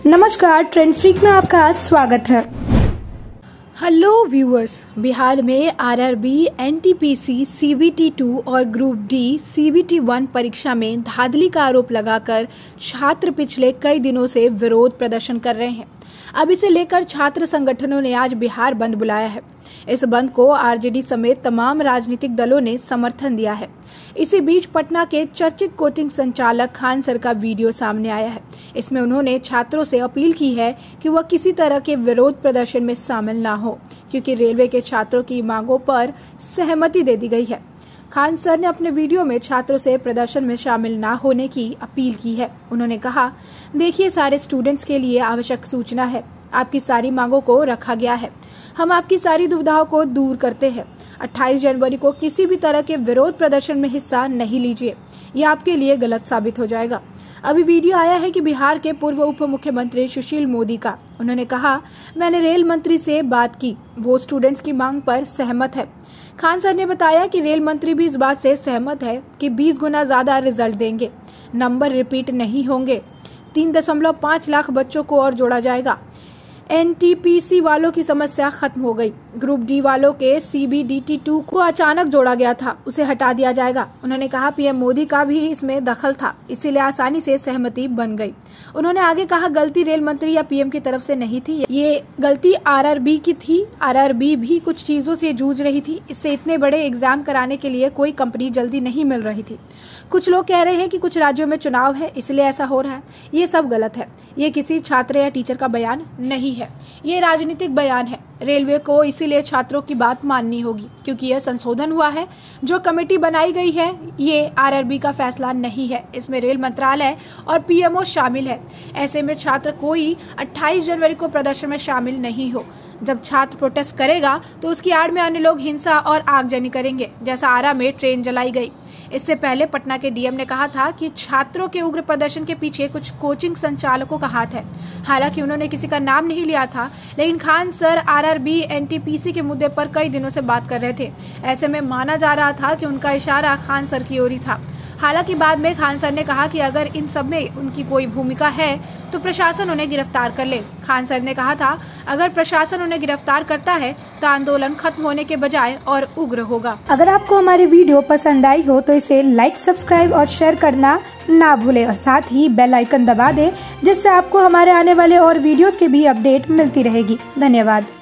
नमस्कार, trend freak में आपका स्वागत है। हेलो व्यूअर्स, बिहार में आरआरबी, एनटीपीसी, सीबीटी-2 और ग्रुप डी सीबीटी-1 परीक्षा में धांधली का आरोप लगाकर छात्र पिछले कई दिनों से विरोध प्रदर्शन कर रहे हैं। अब इसे लेकर छात्र संगठनों ने आज बिहार बंद बुलाया है। इस बंद को आरजेडी समेत तमाम राजनीतिक दलों ने समर्थन दिया है। इसी बीच पटना के चर्चित कोचिंग संचालक खान सर का वीडियो सामने आया है। इसमें उन्होंने छात्रों से अपील की है कि वह किसी तरह के विरोध प्रदर्शन में शामिल न हो, क्योंकि रेलवे के छात्रों की मांगों पर सहमति दे दी गई है। खान सर ने अपने वीडियो में छात्रों से प्रदर्शन में शामिल न होने की अपील की है। उन्होंने कहा, देखिए, सारे स्टूडेंट्स के लिए आवश्यक सूचना है। आपकी सारी मांगों को रखा गया है। हम आपकी सारी दुविधाओं को दूर करते हैं। 28 जनवरी को किसी भी तरह के विरोध प्रदर्शन में हिस्सा नहीं लीजिए, यह आपके लिए गलत साबित हो जाएगा। अभी वीडियो आया है कि बिहार के पूर्व उप मुख्यमंत्री सुशील मोदी का। उन्होंने कहा, मैंने रेल मंत्री से बात की, वो स्टूडेंट्स की मांग पर सहमत है। खान सर ने बताया कि रेल मंत्री भी इस बात से सहमत है कि 20 गुना ज्यादा रिजल्ट देंगे, नंबर रिपीट नहीं होंगे, 3.5 लाख बच्चों को और जोड़ा जाएगा। एनटीपीसी वालों की समस्या खत्म हो गई। ग्रुप डी वालों के सीबीटी-2 को अचानक जोड़ा गया था, उसे हटा दिया जाएगा। उन्होंने कहा, पीएम मोदी का भी इसमें दखल था, इसीलिए आसानी से सहमति बन गई। उन्होंने आगे कहा, गलती रेल मंत्री या पीएम की तरफ से नहीं थी, ये गलती आरआरबी की थी। आरआरबी भी कुछ चीजों से जूझ रही थी। इससे इतने बड़े एग्जाम कराने के लिए कोई कंपनी जल्दी नहीं मिल रही थी। कुछ लोग कह रहे हैं कि कुछ राज्यों में चुनाव है, इसलिए ऐसा हो रहा है। ये सब गलत है। ये किसी छात्र या टीचर का बयान नहीं है, ये राजनीतिक बयान है। रेलवे को इसीलिए छात्रों की बात माननी होगी, क्योंकि यह संशोधन हुआ है। जो कमेटी बनाई गई है, ये आरआरबी का फैसला नहीं है। इसमें रेल मंत्रालय और पीएमओ शामिल है। ऐसे में छात्र कोई 28 जनवरी को प्रदर्शन में शामिल नहीं हो। जब छात्र प्रोटेस्ट करेगा तो उसकी आड़ में अन्य लोग हिंसा और आगजनी करेंगे, जैसा आरा में ट्रेन जलाई गई। इससे पहले पटना के डीएम ने कहा था कि छात्रों के उग्र प्रदर्शन के पीछे कुछ कोचिंग संचालकों का हाथ है। हालांकि उन्होंने किसी का नाम नहीं लिया था, लेकिन खान सर आरआरबी, एनटीपीसी के मुद्दे पर कई दिनों से बात कर रहे थे। ऐसे में माना जा रहा था कि उनका इशारा खान सर की ओर ही था। हालांकि बाद में खान सर ने कहा कि अगर इन सब में उनकी कोई भूमिका है तो प्रशासन उन्हें गिरफ्तार कर ले। खान सर ने कहा था, अगर प्रशासन उन्हें गिरफ्तार करता है तो आंदोलन खत्म होने के बजाय और उग्र होगा। अगर आपको हमारी वीडियो पसंद आई हो तो इसे लाइक, सब्सक्राइब और शेयर करना ना भूलें और साथ ही बेल आइकन दबा दें, जिससे आपको हमारे आने वाले और वीडियोस के भी अपडेट मिलती रहेगी। धन्यवाद।